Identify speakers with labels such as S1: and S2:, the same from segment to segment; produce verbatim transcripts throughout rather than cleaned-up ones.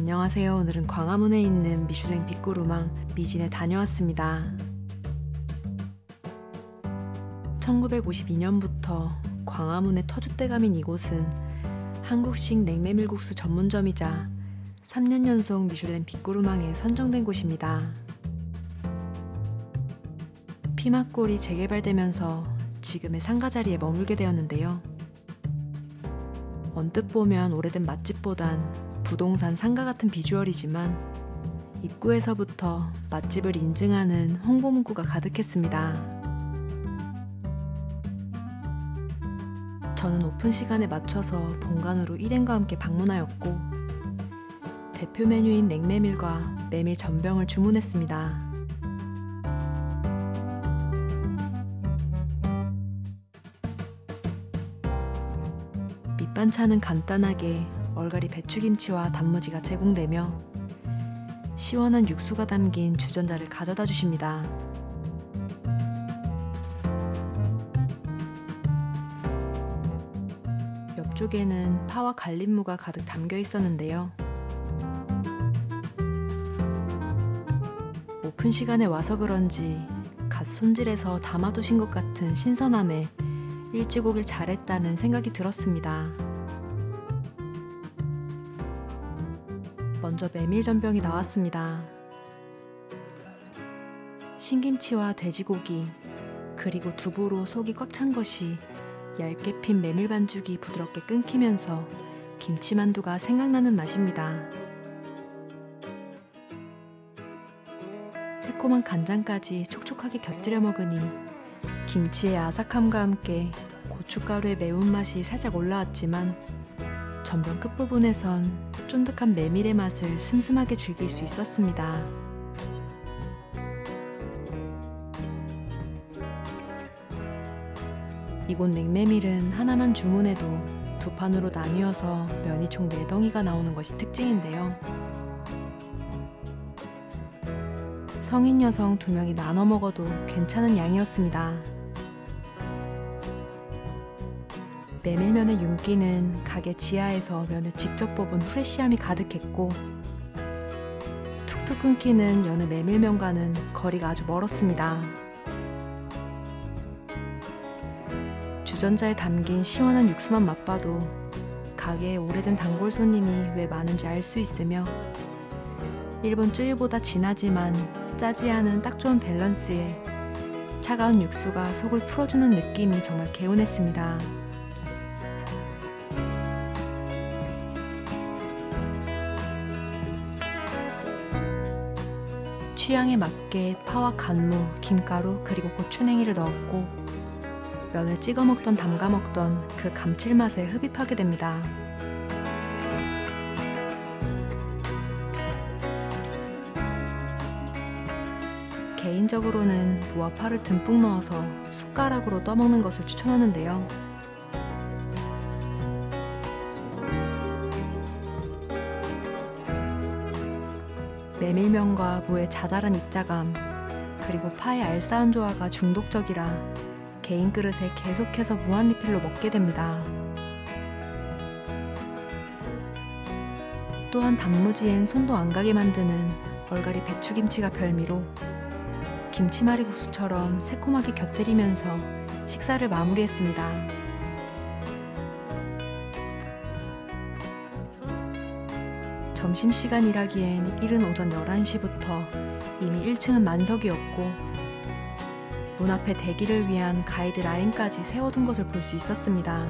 S1: 안녕하세요. 오늘은 광화문에 있는 미슐랭 빅고르망 미진에 다녀왔습니다. 천구백오십이 년부터 광화문의 터줏대감인 이곳은 한국식 냉메밀국수 전문점이자 삼 년 연속 미슐랭 빅고르망에 선정된 곳입니다. 피막골이 재개발되면서 지금의 상가 자리에 머물게 되었는데요. 언뜻 보면 오래된 맛집보단 부동산 상가 같은 비주얼이지만 입구에서부터 맛집을 인증하는 홍보 문구가 가득했습니다. 저는 오픈 시간에 맞춰서 본관으로 일행과 함께 방문하였고 대표 메뉴인 냉메밀과 메밀 전병을 주문했습니다. 밑반찬은 간단하게 얼갈이 배추김치와 단무지가 제공되며 시원한 육수가 담긴 주전자를 가져다 주십니다. 옆쪽에는 파와 갈릭무가 가득 담겨 있었는데요. 오픈 시간에 와서 그런지 갓 손질해서 담아두신 것 같은 신선함에 일찍 오길 잘했다는 생각이 들었습니다. 먼저 메밀 전병이 나왔습니다. 신김치와 돼지고기 그리고 두부로 속이 꽉 찬 것이 얇게 핀 메밀 반죽이 부드럽게 끊기면서 김치만두가 생각나는 맛입니다. 새콤한 간장까지 촉촉하게 곁들여 먹으니 김치의 아삭함과 함께 고춧가루의 매운맛이 살짝 올라왔지만 전병 끝부분에선 쫀득한 메밀의 맛을 슴슴하게 즐길 수 있었습니다. 이곳 냉메밀은 하나만 주문해도 두 판으로 나뉘어서 면이 총 네 덩이가 나오는 것이 특징인데요. 성인 여성 두 명이 나눠 먹어도 괜찮은 양이었습니다. 메밀면의 윤기는 가게 지하에서 면을 직접 뽑은 프레쉬함이 가득했고 툭툭 끊기는 여느 메밀면과는 거리가 아주 멀었습니다. 주전자에 담긴 시원한 육수만 맛봐도 가게에 오래된 단골 손님이 왜 많은지 알 수 있으며 일본 쯔유보다 진하지만 짜지 않은 딱 좋은 밸런스에 차가운 육수가 속을 풀어주는 느낌이 정말 개운했습니다. 취향에 맞게 파와 간무, 김가루 그리고 고추냉이를 넣었고 면을 찍어 먹던 담가 먹던 그 감칠맛에 흡입하게 됩니다. 개인적으로는 무와 파를 듬뿍 넣어서 숟가락으로 떠먹는 것을 추천하는데요. 메밀면과 무의 자잘한 입자감 그리고 파의 알싸한 조화가 중독적이라 개인 그릇에 계속해서 무한 리필로 먹게 됩니다. 또한 단무지엔 손도 안 가게 만드는 얼갈이 배추김치가 별미로 김치말이 국수처럼 새콤하게 곁들이면서 식사를 마무리했습니다. 점심시간이라기엔 이른 오전 열한 시부터 이미 일 층은 만석이었고 문 앞에 대기를 위한 가이드 라인까지 세워둔 것을 볼 수 있었습니다.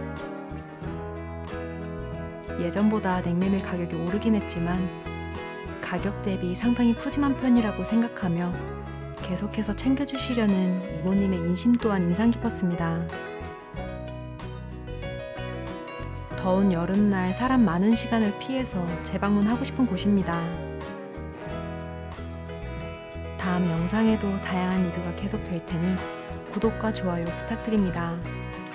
S1: 예전보다 냉메밀 가격이 오르긴 했지만 가격 대비 상당히 푸짐한 편이라고 생각하며 계속해서 챙겨주시려는 이모님의 인심 또한 인상 깊었습니다. 더운 여름날 사람 많은 시간을 피해서 재방문하고 싶은 곳입니다. 다음 영상에도 다양한 리뷰가 계속될 테니 구독과 좋아요 부탁드립니다.